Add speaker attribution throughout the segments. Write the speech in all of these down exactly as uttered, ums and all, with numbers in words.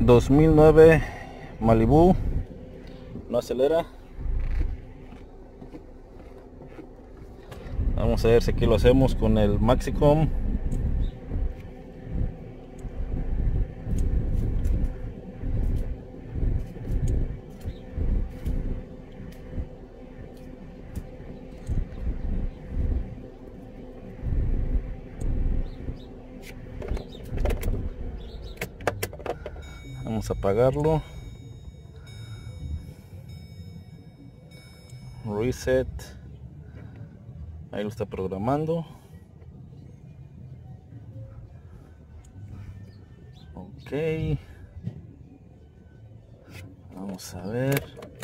Speaker 1: dos mil nueve Malibu. No acelera. Vamos a ver si aquí lo hacemos con el Maxicom. Vamos a apagarlo. Reset. Ahí lo está programando. Ok. Vamos a ver.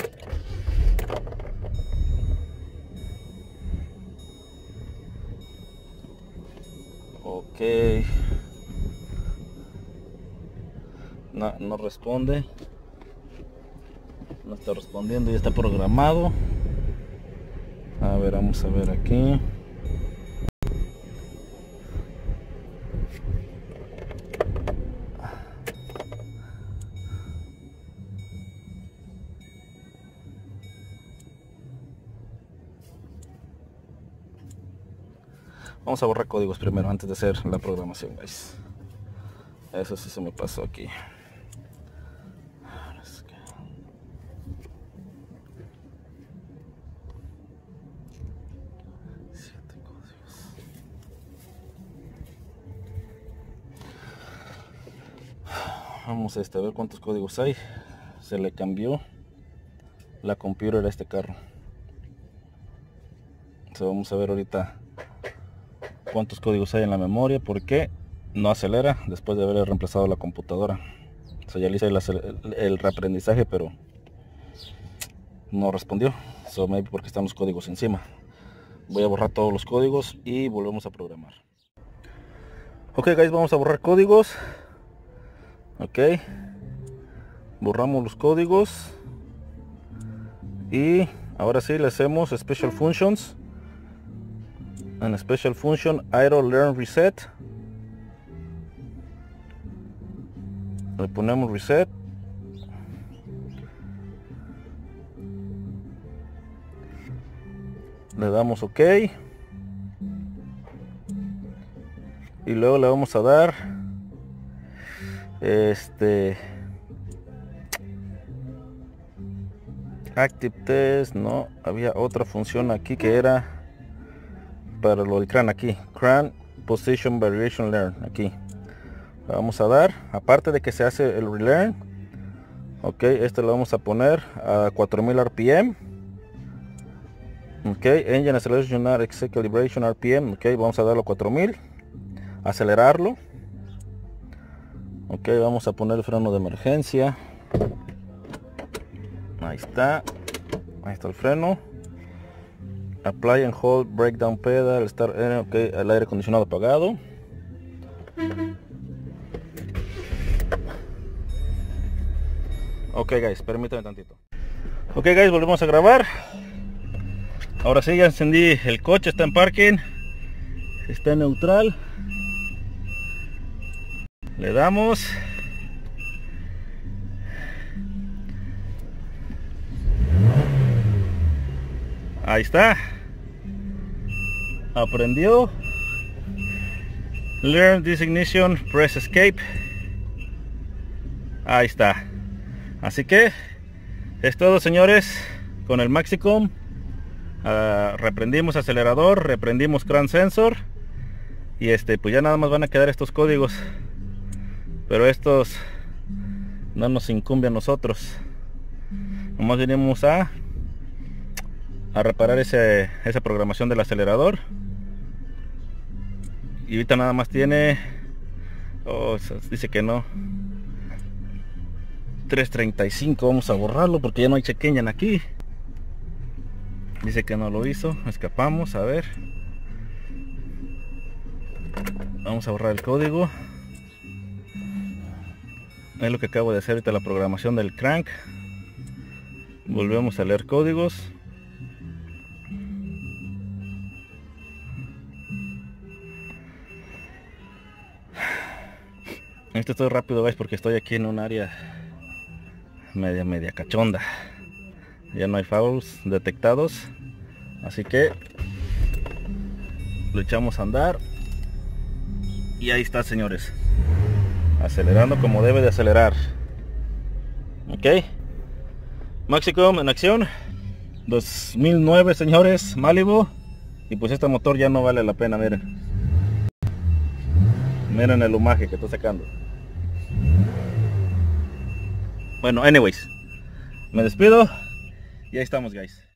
Speaker 1: Ok. No, no responde. No está respondiendo, ya está programado. A ver, vamos a ver aquí. Vamos a borrar códigos primero antes de hacer la programación, guys. Eso sí se me pasó aquí. Siete códigos. Vamos a, este, a ver cuántos códigos hay. Se le cambió la computadora a este carro. So, vamos a ver ahorita cuántos códigos hay en la memoria, porque no acelera después de haber reemplazado la computadora. So, ya le hice el, el, el reaprendizaje, pero no respondió. So, maybe porque están los códigos encima. Voy a borrar todos los códigos y volvemos a programar. Ok, guys, vamos a borrar códigos. Ok, borramos los códigos y ahora sí le hacemos Special Functions. En Special Function, Idle Learn Reset. Le ponemos Reset. Le damos OK. Y luego le vamos a dar este Active Test. No, había otra función aquí que era para lo del C R A N aquí. C R A N Position Variation Learn. Aquí le vamos a dar, aparte de que se hace el relearn. Ok, este lo vamos a poner a cuatro mil R P M. Ok, Engine Acceleration Exit Calibration R P M. Ok, vamos a darlo a cuatro mil. Acelerarlo. Ok, vamos a poner el freno de emergencia. Ahí está. Ahí está el freno. Apply and hold breakdown pedal. Start, ok, el aire acondicionado apagado. Ok, guys, permítanme tantito. Ok, guys, volvemos a grabar. Ahora sí, ya encendí el coche, está en parking. Está en neutral. Le damos. Ahí está. Aprendió. Learn this ignition, press escape. Ahí está. Así que es todo, señores, con el Maxicom. Uh, reprendimos acelerador, reprendimos C R A N sensor. Y este, pues ya nada más van a quedar estos códigos. Pero estos no nos incumbe a nosotros. Nomás venimos a a reparar ese, esa programación del acelerador. Y ahorita nada más tiene, oh, dice que no, tres treinta y cinco. Vamos a borrarlo porque ya no hay check engine aquí. Dice que no lo hizo. Escapamos, a ver. Vamos a borrar el código. Es lo que acabo de hacer ahorita, la programación del crank. Volvemos a leer códigos. Esto estoy rápido, guys, porque estoy aquí en un área media media cachonda. Ya no hay fouls detectados, así que lo echamos a andar. Y ahí está, señores, acelerando como debe de acelerar. Ok, Maxicom en acción. Dos mil nueve, señores, Malibu. Y pues este motor ya no vale la pena, miren. Miren el humaje que está sacando. Bueno, anyways, me despido y ahí estamos, guys.